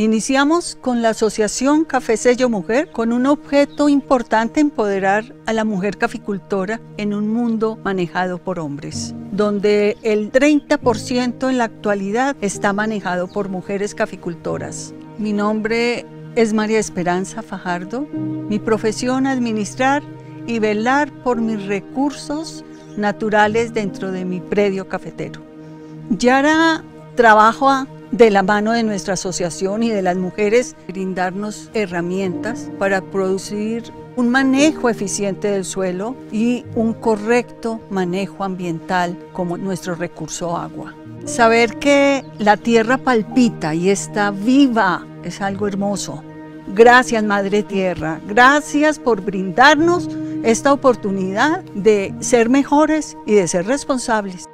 Iniciamos con la Asociación Café Sello Mujer con un objeto importante: empoderar a la mujer caficultora en un mundo manejado por hombres, donde el 30% en la actualidad está manejado por mujeres caficultoras. Mi nombre es María Esperanza Fajardo. Mi profesión: administrar y velar por mis recursos naturales dentro de mi predio cafetero. Yara trabaja de la mano de nuestra asociación y de las mujeres, brindarnos herramientas para producir un manejo eficiente del suelo y un correcto manejo ambiental como nuestro recurso agua. Saber que la tierra palpita y está viva es algo hermoso. Gracias, Madre Tierra, gracias por brindarnos esta oportunidad de ser mejores y de ser responsables.